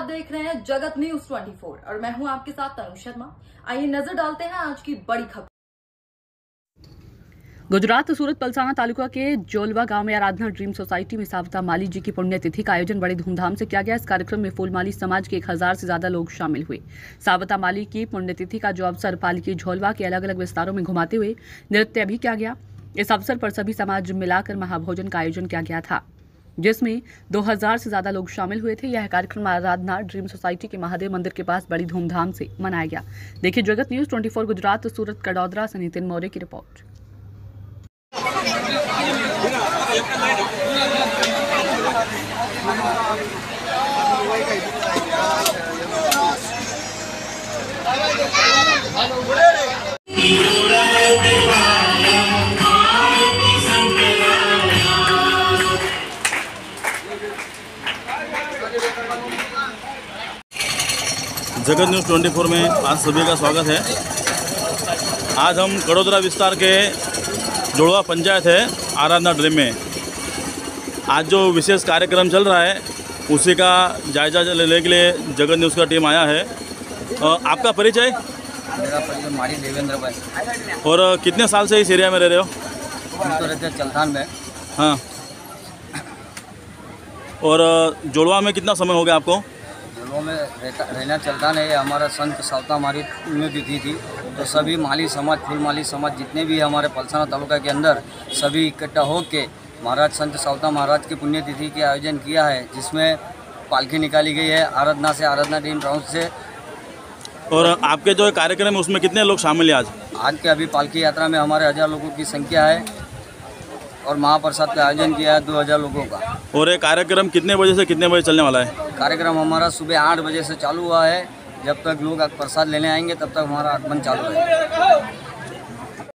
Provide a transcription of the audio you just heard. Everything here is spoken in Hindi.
देख रहे हैं जगत न्यूज 24 और मैं हूं आपके साथ तनु शर्मा। आइए नजर डालते हैं आज की बड़ी खबर। गुजरात सूरत पलसाना तालुका के जोलवा गांव में आराधना ड्रीम सोसाइटी में सावता माली जी की पुण्यतिथि का आयोजन बड़े धूमधाम से किया गया। इस कार्यक्रम में फूलमाली समाज के 1000 से ज्यादा लोग शामिल हुए। सावता माली की पुण्यतिथि का जो अवसर पालिकी झोलवा के अलग अलग विस्तारों में घुमाते हुए नृत्य भी किया गया। इस अवसर पर सभी समाज मिलाकर महाभोजन का आयोजन किया गया था, जिसमें 2000 से ज्यादा लोग शामिल हुए थे। यह कार्यक्रम आराधना ड्रीम सोसाइटी के महादेव मंदिर के पास बड़ी धूमधाम से मनाया गया। देखिए जगत न्यूज 24 गुजरात सूरत कडोदरा से नितिन मौर्य की रिपोर्ट। जगत न्यूज़ 24 में आज सभी का स्वागत है। आज हम कडोदरा विस्तार के जोड़वा पंचायत है आराधना ड्रीम में आज जो विशेष कार्यक्रम चल रहा है उसी का जायजा लेने के लिए जगत न्यूज़ का टीम आया है। आपका परिचय? मेरा परिचय मारी देवेंद्र भाई। और कितने साल से इस एरिया में रह रहे हो? हम तो रहते चलथान में। हाँ। और जोड़वा में कितना समय हो गया आपको? जोड़वा में रहना चलथान है। हमारा संत सावता मारी पुण्यतिथि थी, तो सभी माली समाज, फूल माली समाज जितने भी हमारे पलसाना तालुका के अंदर सभी इकट्ठा होकर महाराज संत सावता महाराज की पुण्यतिथि के आयोजन किया है, जिसमें पालकी निकाली गई है आराधना से, आराधना ड्रीम हाउस से। और आपके जो कार्यक्रम है उसमें कितने लोग शामिल हैं आज के अभी पालकी यात्रा में हमारे 1000 लोगों की संख्या है और महाप्रसाद का आयोजन किया है 2000 लोगों का। और ये कार्यक्रम कितने बजे से कितने बजे चलने वाला है? कार्यक्रम हमारा सुबह 8 बजे से चालू हुआ है। जब तक लोग प्रसाद लेने आएंगे तब तक हमारा आगमन चालू है।